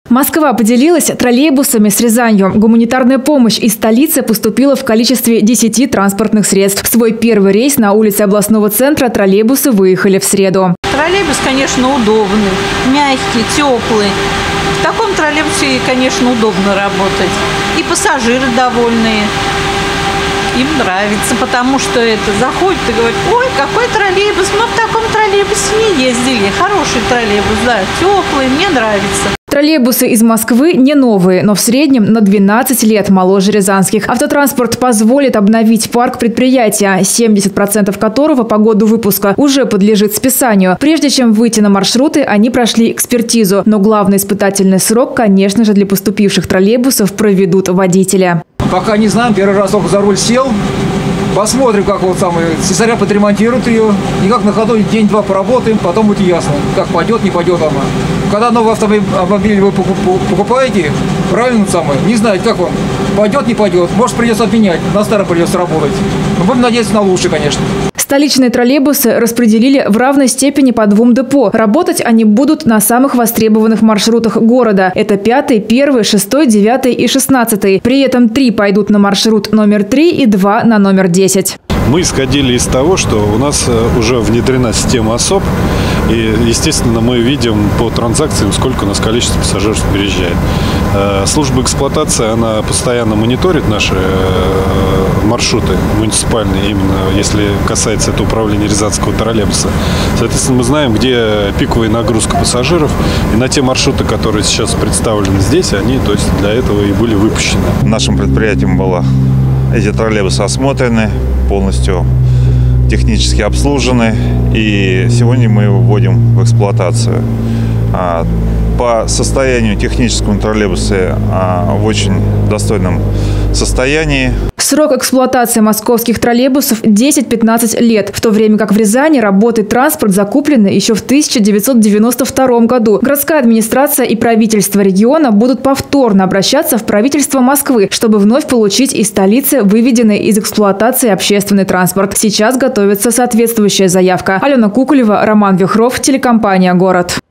Москва поделилась троллейбусами с Рязанью. Гуманитарная помощь из столицы поступила в количестве 10 транспортных средств. В свой первый рейс на улице областного центра троллейбусы выехали в среду. Троллейбус, конечно, удобный, мягкий, теплый. В таком троллейбусе, конечно, удобно работать. И пассажиры довольные. Им нравится, потому что заходит и говорит: ой, какой троллейбус, мы в таком троллейбусе не ездили. Хороший троллейбус, да, теплый, мне нравится. Троллейбусы из Москвы не новые, но в среднем на 12 лет моложе рязанских. Автотранспорт позволит обновить парк предприятия, 70% которого по году выпуска уже подлежит списанию. Прежде чем выйти на маршруты, они прошли экспертизу. Но главный испытательный срок, конечно же, для поступивших троллейбусов проведут водителя. Пока не знаем, первый раз только за руль сел. Посмотрим, как слесаря подремонтируют ее. И как на ходу день-два поработаем, потом будет ясно, как пойдет, не пойдет она. Когда новый автомобиль вы покупаете, правильно не знаете, как он пойдет, не пойдет. Может, придется отменять, на старом придется работать. Но будем надеяться на лучшее, конечно. Столичные троллейбусы распределили в равной степени по 2 депо. Работать они будут на самых востребованных маршрутах города. Это 5-й, 1-й, 6-й, 9-й и 16-й. При этом 3 пойдут на маршрут номер 3 и 2 на номер 10. Мы исходили из того, что у нас уже внедрена система ОСОП. И, естественно, мы видим по транзакциям, сколько у нас количество пассажиров переезжает. Служба эксплуатации, она постоянно мониторит наши маршруты муниципальные, именно если касается это управления рязанского троллейбуса. Соответственно, мы знаем, где пиковая нагрузка пассажиров. И на те маршруты, которые сейчас представлены здесь, они, то есть, для этого и были выпущены. Нашим предприятием было эти троллейбусы осмотрены, полностью технически обслужены, и сегодня мы его вводим в эксплуатацию. По состоянию техническому троллейбусы в очень достойном состоянии. Срок эксплуатации московских троллейбусов 10-15 лет, в то время как в Рязани работает транспорт, закупленный еще в 1992 году. Городская администрация и правительство региона будут повторно обращаться в правительство Москвы, чтобы вновь получить из столицы выведенный из эксплуатации общественный транспорт. Сейчас готовится соответствующая заявка. Алена Куколева, Роман Вихров, телекомпания «Город».